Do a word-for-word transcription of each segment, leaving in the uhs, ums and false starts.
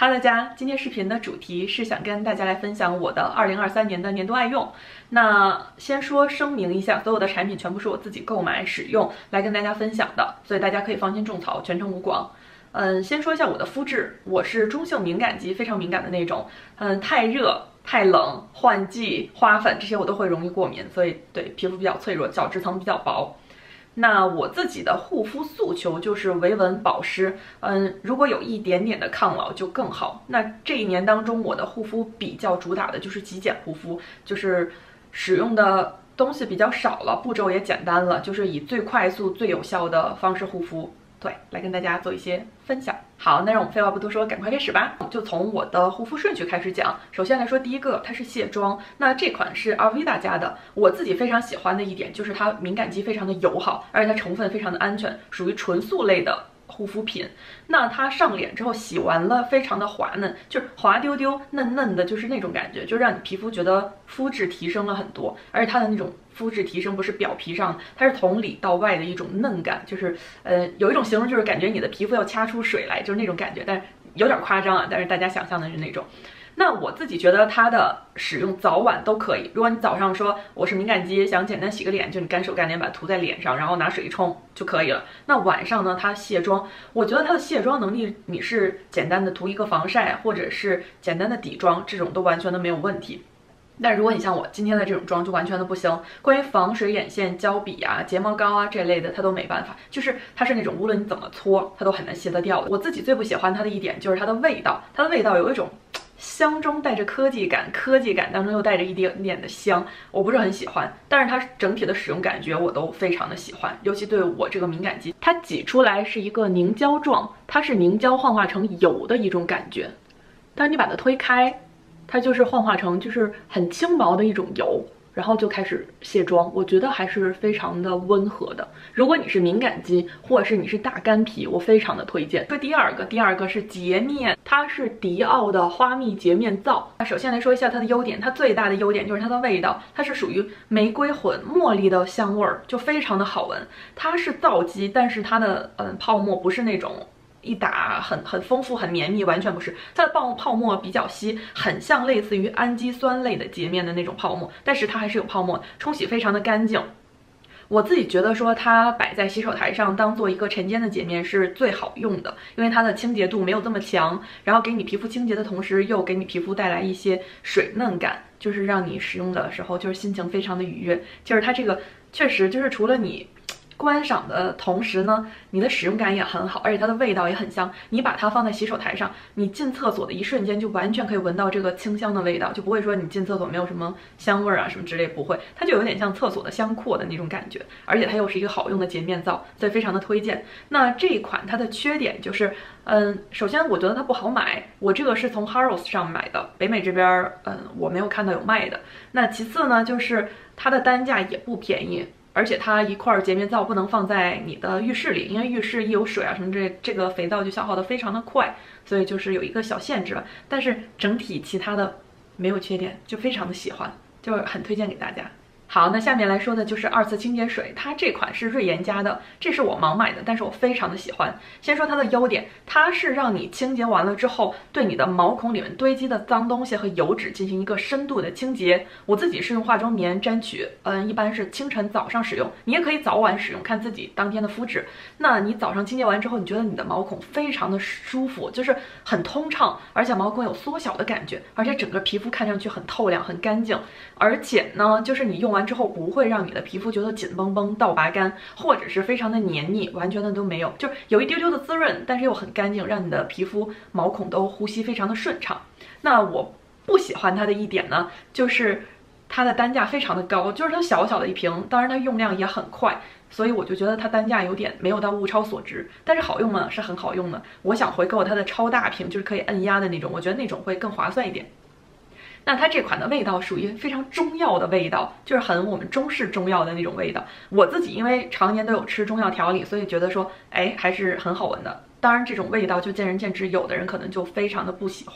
哈喽大家，今天视频的主题是想跟大家来分享我的二零二三年的年度爱用。那先说声明一下，所有的产品全部是我自己购买使用来跟大家分享的，所以大家可以放心种草，全程无广。嗯，先说一下我的肤质，我是中性敏感肌，非常敏感的那种。嗯，太热、太冷、换季、花粉这些我都会容易过敏，所以对皮肤比较脆弱，角质层比较薄。那我自己的护肤诉求就是维稳保湿，嗯，如果有一点点的抗老就更好。那这一年当中，我的护肤比较主打的就是极简护肤，就是使用的东西比较少了，步骤也简单了，就是以最快速、最有效的方式护肤。对，来跟大家做一些分享。好，那让我们废话不多说，赶快开始吧。就从我的护肤顺序开始讲。首先来说，第一个它是卸妆，那这款是 Aveda 家的，我自己非常喜欢的一点就是它敏感肌非常的友好，而且它成分非常的安全，属于纯素类的护肤品。那它上脸之后洗完了非常的滑嫩，就是滑溜溜嫩嫩的，就是那种感觉，就让你皮肤觉得肤质提升了很多。而且它的那种肤质提升不是表皮上，它是从里到外的一种嫩感，就是呃有一种形容就是感觉你的皮肤要掐出水来，就是那种感觉，但是有点夸张啊，但是大家想象的是那种。那我自己觉得它的使用早晚都可以。如果你早上说我是敏感肌，想简单洗个脸，就你干手干脸把它涂在脸上，然后拿水一冲就可以了。那晚上呢，它卸妆，我觉得它的卸妆能力，你是简单的涂一个防晒，或者是简单的底妆，这种都完全的没有问题。但如果你像我今天的这种妆就完全的不行，关于防水眼线、胶笔啊、睫毛膏啊这类的，它都没办法，就是它是那种无论你怎么搓，它都很难卸得掉的。我自己最不喜欢它的一点就是它的味道，它的味道有一种香中带着科技感，科技感当中又带着一点点的香，我不是很喜欢。但是它整体的使用感觉我都非常的喜欢，尤其对我这个敏感肌，它挤出来是一个凝胶状，它是凝胶幻化成油的一种感觉，但是你把它推开，它就是幻化成就是很轻薄的一种油，然后就开始卸妆，我觉得还是非常的温和的。如果你是敏感肌，或者是你是大干皮，我非常的推荐。说第二个，第二个是洁面，它是迪奥的花蜜洁面皂。那首先来说一下它的优点，它最大的优点就是它的味道，它是属于玫瑰混茉莉的香味儿，就非常的好闻。它是皂基，但是它的嗯泡沫不是那种一打很很丰富很绵密，完全不是，它的泡泡沫比较稀，很像类似于氨基酸类的洁面的那种泡沫，但是它还是有泡沫，冲洗非常的干净。我自己觉得说它摆在洗手台上当做一个晨间的洁面是最好用的，因为它的清洁度没有这么强，然后给你皮肤清洁的同时又给你皮肤带来一些水嫩感，就是让你使用的时候就是心情非常的愉悦。就是它这个确实就是除了你观赏的同时呢，你的使用感也很好，而且它的味道也很香。你把它放在洗手台上，你进厕所的一瞬间就完全可以闻到这个清香的味道，就不会说你进厕所没有什么香味啊什么之类，不会，它就有点像厕所的香扩的那种感觉。而且它又是一个好用的洁面皂，所以非常的推荐。那这一款它的缺点就是，嗯，首先我觉得它不好买，我这个是从 Harrods 上买的，北美这边嗯我没有看到有卖的。那其次呢，就是它的单价也不便宜。而且它一块洁面皂不能放在你的浴室里，因为浴室一有水啊什么这这个肥皂就消耗的非常的快，所以就是有一个小限制了。但是整体其他的没有缺点，就非常的喜欢，就很推荐给大家。好，那下面来说的就是二次清洁水，它这款是瑞妍家的，这是我盲买的，但是我非常的喜欢。先说它的优点，它是让你清洁完了之后，对你的毛孔里面堆积的脏东西和油脂进行一个深度的清洁。我自己是用化妆棉沾取，嗯，一般是清晨早上使用，你也可以早晚使用，看自己当天的肤质。那你早上清洁完之后，你觉得你的毛孔非常的舒服，就是很通畅，而且毛孔有缩小的感觉，而且整个皮肤看上去很透亮、很干净。而且呢，就是你用完之后不会让你的皮肤觉得紧绷绷、倒拔干，或者是非常的黏腻，完全的都没有，就是有一丢丢的滋润，但是又很干净，让你的皮肤毛孔都呼吸非常的顺畅。那我不喜欢它的一点呢，就是它的单价非常的高，就是它小小的一瓶，当然它用量也很快，所以我就觉得它单价有点没有到物超所值。但是好用吗？是很好用的。我想回购它的超大瓶，就是可以按压的那种，我觉得那种会更划算一点。那它这款的味道属于非常中药的味道，就是很我们中式中药的那种味道。我自己因为常年都有吃中药调理，所以觉得说，哎，还是很好闻的。当然这种味道就见仁见智，有的人可能就非常的不喜欢。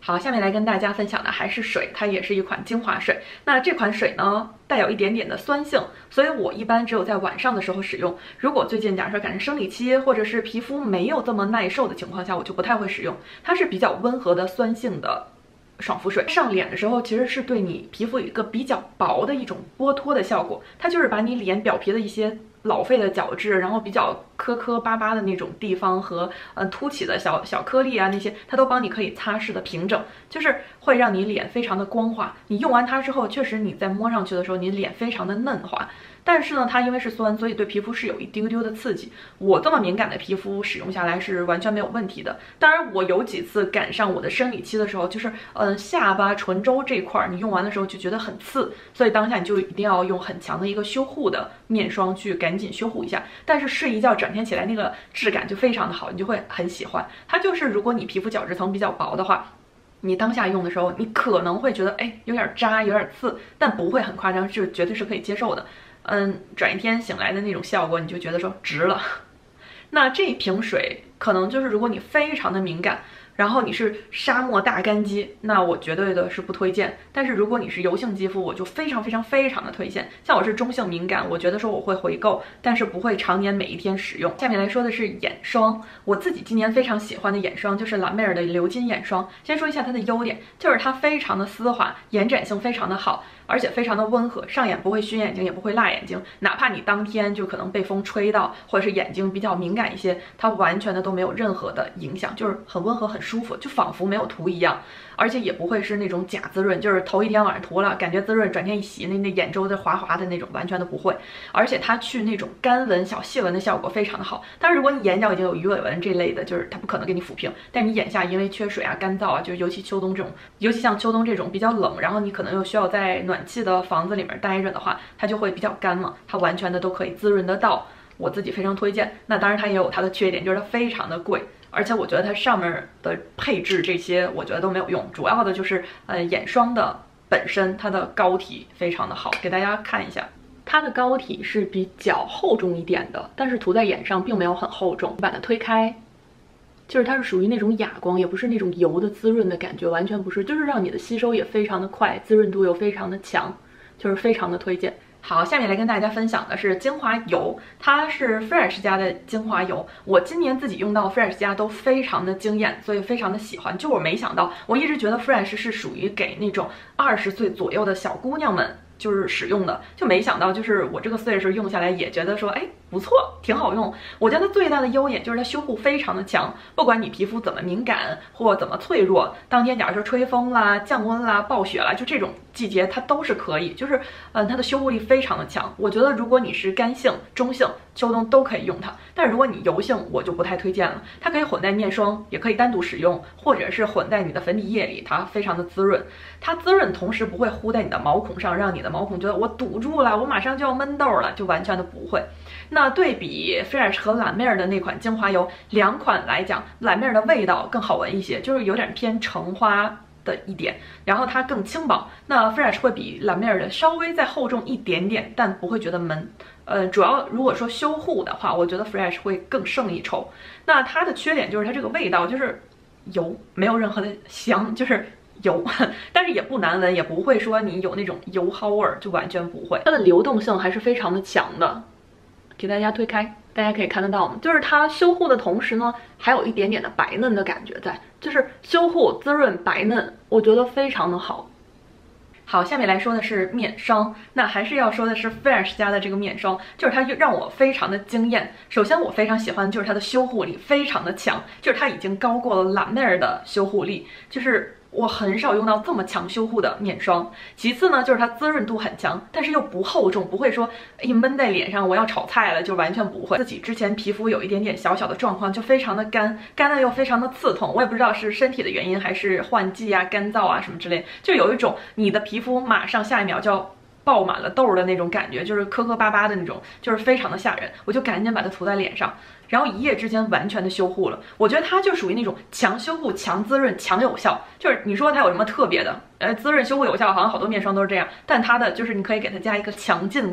好，下面来跟大家分享的还是水，它也是一款精华水。那这款水呢，带有一点点的酸性，所以我一般只有在晚上的时候使用。如果最近假设赶上生理期，或者是皮肤没有这么耐受的情况下，我就不太会使用。它是比较温和的酸性的爽肤水，上脸的时候其实是对你皮肤有一个比较薄的一种剥脱的效果，它就是把你脸表皮的一些老废的角质，然后比较磕磕巴巴的那种地方和呃凸起的小小颗粒啊那些，它都帮你可以擦拭的平整，就是会让你脸非常的光滑。你用完它之后，确实你在摸上去的时候，你脸非常的嫩滑。但是呢，它因为是酸，所以对皮肤是有一丢丢的刺激。我这么敏感的皮肤使用下来是完全没有问题的。当然，我有几次赶上我的生理期的时候，就是嗯、呃、下巴、唇周这块儿，你用完的时候就觉得很刺，所以当下你就一定要用很强的一个修护的面霜去赶紧修护一下。但是睡一觉转天起来那个质感就非常的好，你就会很喜欢。它就是如果你皮肤角质层比较薄的话，你当下用的时候，你可能会觉得哎有点扎、有点刺，但不会很夸张，是绝对是可以接受的。嗯，转一天醒来的那种效果，你就觉得说值了。那这一瓶水可能就是如果你非常的敏感，然后你是沙漠大干肌，那我绝对的是不推荐。但是如果你是油性肌肤，我就非常非常非常的推荐。像我是中性敏感，我觉得说我会回购，但是不会常年每一天使用。下面来说的是眼霜，我自己今年非常喜欢的眼霜就是兰蔻尔的鎏金眼霜。先说一下它的优点，就是它非常的丝滑，延展性非常的好，而且非常的温和，上眼不会熏眼睛，也不会辣眼睛。哪怕你当天就可能被风吹到，或者是眼睛比较敏感一些，它完全的都没有任何的影响，就是很温和很舒服，就仿佛没有涂一样。而且也不会是那种假滋润，就是头一天晚上涂了感觉滋润，转天一洗那那眼周的滑滑的那种，完全都不会。而且它去那种干纹小细纹的效果非常的好。当然如果你眼角已经有鱼尾纹这类的，就是它不可能给你抚平，但你眼下因为缺水啊干燥啊，就是尤其秋冬这种，尤其像秋冬这种比较冷，然后你可能又需要在暖气的房子里面待着的话，它就会比较干嘛，它完全的都可以滋润得到，我自己非常推荐。那当然它也有它的缺点，就是它非常的贵，而且我觉得它上面的配置这些我觉得都没有用，主要的就是呃眼霜的本身它的膏体非常的好，给大家看一下。它的膏体是比较厚重一点的，但是涂在眼上并没有很厚重。把它推开，就是它是属于那种哑光，也不是那种油的滋润的感觉，完全不是，就是让你的吸收也非常的快，滋润度又非常的强，就是非常的推荐。好，下面来跟大家分享的是精华油，它是 Fresh 家的精华油。我今年自己用到 Fresh 家都非常的惊艳，所以非常的喜欢。就我没想到，我一直觉得 Fresh 是属于给那种二十岁左右的小姑娘们就是使用的，就没想到就是我这个岁数用下来也觉得说，哎，不错，挺好用。我觉得最大的优点就是它修护非常的强，不管你皮肤怎么敏感或怎么脆弱，当天假如说吹风啦、降温啦、暴雪啦，就这种季节它都是可以，就是嗯，它的修护力非常的强。我觉得如果你是干性、中性，秋冬都可以用它，但是如果你油性，我就不太推荐了。它可以混在面霜，也可以单独使用，或者是混在你的粉底液里，它非常的滋润。它滋润同时不会糊在你的毛孔上，让你的毛孔觉得我堵住了，我马上就要闷痘了，就完全的不会。那对比 Fresh 和兰蔻尔的那款精华油，两款来讲，兰蔻尔的味道更好闻一些，就是有点偏橙花的一点，然后它更轻薄。那 Fresh 会比兰蔻尔的稍微再厚重一点点，但不会觉得闷。呃，主要如果说修护的话，我觉得 Fresh 会更胜一筹。那它的缺点就是它这个味道就是油，没有任何的香，就是油，但是也不难闻，也不会说你有那种油耗味儿，就完全不会。它的流动性还是非常的强的。给大家推开，大家可以看得到，就是它修护的同时呢，还有一点点的白嫩的感觉在，就是修护、滋润、白嫩，我觉得非常的好。好，下面来说的是面霜，那还是要说的是 Fresh 家的这个面霜，就是它让我非常的惊艳。首先我非常喜欢就是它的修护力非常的强，就是它已经高过了兰蔻尔的修护力，就是我很少用到这么强修护的面霜。其次呢，就是它滋润度很强，但是又不厚重，不会说一闷在脸上我要炒菜了，就完全不会。自己之前皮肤有一点点小小的状况，就非常的干，干的又非常的刺痛，我也不知道是身体的原因还是换季啊、干燥啊什么之类的，就有一种你的皮肤马上下一秒就要爆满了痘的那种感觉，就是磕磕巴巴的那种，就是非常的吓人。我就赶紧把它涂在脸上，然后一夜之间完全的修护了。我觉得它就属于那种强修护、强滋润、强有效。就是你说它有什么特别的？呃，滋润、修护有效，好像好多面霜都是这样，但它的就是你可以给它加一个强劲感。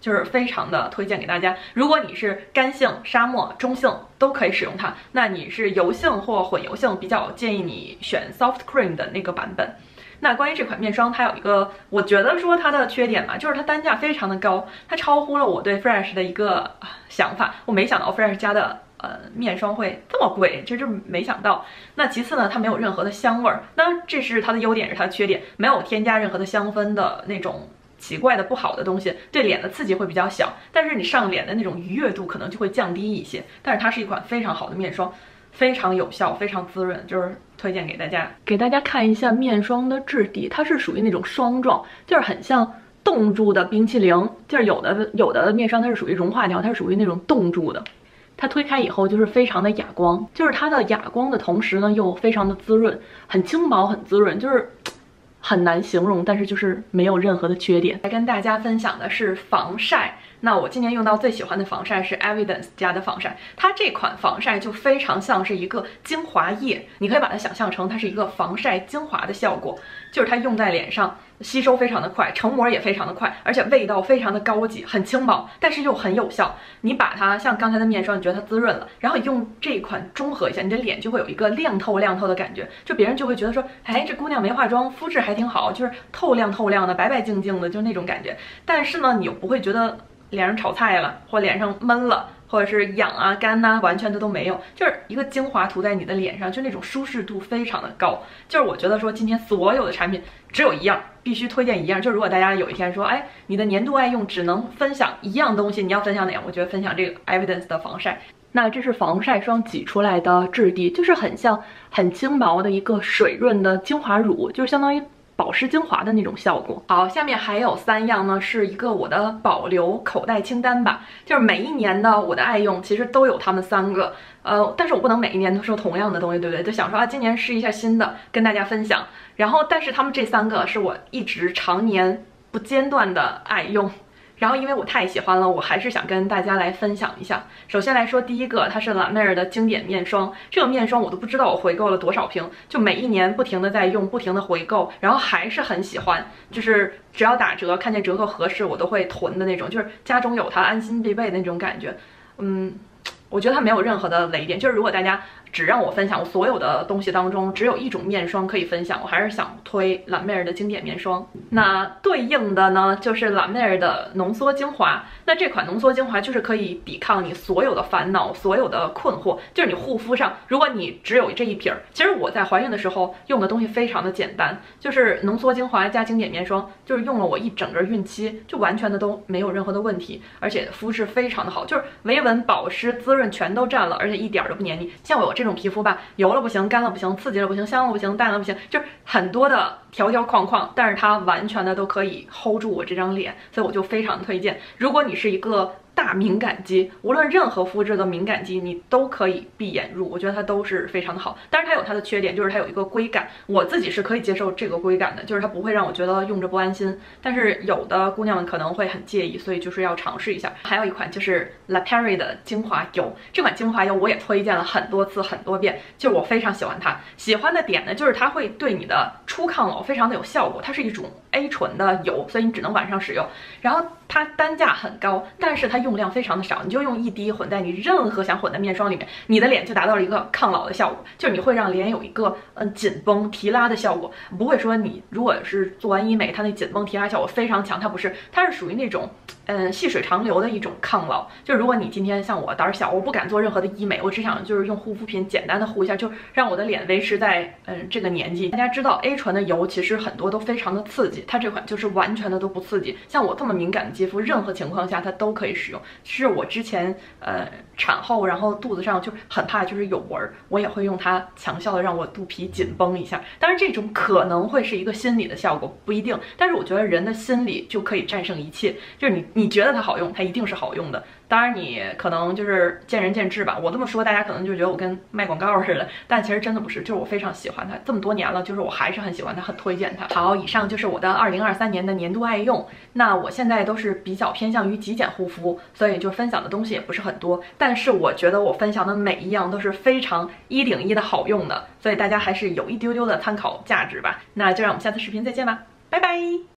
就是非常的推荐给大家。如果你是干性、沙漠、中性都可以使用它，那你是油性或混油性，比较建议你选 soft cream 的那个版本。那关于这款面霜，它有一个我觉得说它的缺点嘛，就是它单价非常的高，它超乎了我对 Fresh 的一个想法。我没想到 Fresh 家的呃面霜会这么贵，真是没想到。那其次呢，它没有任何的香味儿，当然这是它的优点，是它的缺点，没有添加任何的香氛的那种奇怪的不好的东西，对脸的刺激会比较小，但是你上脸的那种愉悦度可能就会降低一些。但是它是一款非常好的面霜，非常有效，非常滋润，就是推荐给大家。给大家看一下面霜的质地，它是属于那种霜状，就是很像冻住的冰淇淋，就是有的有的面霜它是属于融化掉，它是属于那种冻住的。它推开以后就是非常的哑光，就是它的哑光的同时呢又非常的滋润，很轻薄很滋润，就是很难形容，但是就是没有任何的缺点。来跟大家分享的是防晒。那我今年用到最喜欢的防晒是 Evidence 家的防晒，它这款防晒就非常像是一个精华液，你可以把它想象成它是一个防晒精华的效果，就是它用在脸上吸收非常的快，成膜也非常的快，而且味道非常的高级，很轻薄，但是又很有效。你把它像刚才的面霜，你觉得它滋润了，然后用这一款中和一下，你的脸就会有一个亮透亮透的感觉，就别人就会觉得说，哎，这姑娘没化妆，肤质还挺好，就是透亮透亮的，白白净净的，就那种感觉。但是呢，你又不会觉得脸上炒菜了，或脸上闷了，或者是痒啊、干呐、啊，完全的都没有，就是一个精华涂在你的脸上，就那种舒适度非常的高。就是我觉得说今天所有的产品只有一样必须推荐一样，就是如果大家有一天说，哎，你的年度爱用只能分享一样东西，你要分享哪样？我觉得分享这个 Evidence 的防晒。那这是防晒霜挤出来的质地，就是很像很轻薄的一个水润的精华乳，就是相当于保湿精华的那种效果。好，下面还有三样呢，是一个我的保留口袋清单吧，就是每一年的我的爱用其实都有他们三个，呃，但是我不能每一年都说同样的东西，对不对？就想说啊，今年试一下新的，跟大家分享。然后，但是他们这三个是我一直常年不间断的爱用。然后因为我太喜欢了，我还是想跟大家来分享一下。首先来说第一个，它是兰妹儿的经典面霜。这个面霜我都不知道我回购了多少瓶，就每一年不停的在用，不停的回购，然后还是很喜欢，就是只要打折，看见折扣合适我都会囤的那种，就是家中有它安心必备的那种感觉。嗯，我觉得它没有任何的雷点，就是如果大家只让我分享我所有的东西当中只有一种面霜可以分享，我还是想推兰妹儿的经典面霜。那对应的呢就是兰妹儿的浓缩精华。那这款浓缩精华就是可以抵抗你所有的烦恼，所有的困惑，就是你护肤上，如果你只有这一瓶儿，其实我在怀孕的时候用的东西非常的简单，就是浓缩精华加经典面霜，就是用了我一整个孕期，就完全的都没有任何的问题，而且肤质非常的好，就是维稳、保湿、滋润全都占了，而且一点都不黏腻。像我有这种皮肤吧，油了不行，干了不行，刺激了不行，香了不行，淡了不行，就是很多的条条框框，但是它完全的都可以 hold 住我这张脸，所以我就非常推荐。如果你是一个大敏感肌，无论任何肤质的敏感肌，你都可以闭眼入，我觉得它都是非常的好。但是它有它的缺点，就是它有一个龟感，我自己是可以接受这个龟感的，就是它不会让我觉得用着不安心。但是有的姑娘们可能会很介意，所以就是要尝试一下。还有一款就是 La Prairie 的精华油，这款精华油我也推荐了很多次很多遍，就是我非常喜欢它。喜欢的点呢，就是它会对你的初抗老非常的有效果，它是一种 A 醇的油，所以你只能晚上使用。然后它单价很高，但是它用量非常的少，你就用一滴混在你任何想混的面霜里面，你的脸就达到了一个抗老的效果，就是你会让脸有一个嗯紧绷提拉的效果，不会说你如果是做完医美，它那紧绷提拉效果非常强，它不是，它是属于那种嗯细水长流的一种抗老。就是如果你今天像我胆小，我不敢做任何的医美，我只想就是用护肤品简单的护一下，就让我的脸维持在嗯这个年纪。大家知道 A 醇的油其实很多都非常的刺激，它这款就是完全的都不刺激，像我这么敏感的肌肤，任何情况下它都可以使用。是我之前呃产后，然后肚子上就很怕就是有纹儿，我也会用它强效的让我肚皮紧绷一下。当然这种可能会是一个心理的效果，不一定，但是我觉得人的心理就可以战胜一切，就是你你觉得它好用，它一定是好用的。当然你可能就是见仁见智吧，我这么说大家可能就觉得我跟卖广告似的，但其实真的不是，就是我非常喜欢它，这么多年了，就是我还是很喜欢它，很推荐它。好，以上就是我的二零二三年的年度爱用。那我现在都是比较偏向于极简护肤，所以就分享的东西也不是很多，但是我觉得我分享的每一样都是非常一顶一的好用的，所以大家还是有一丢丢的参考价值吧。那就让我们下次视频再见吧，拜拜。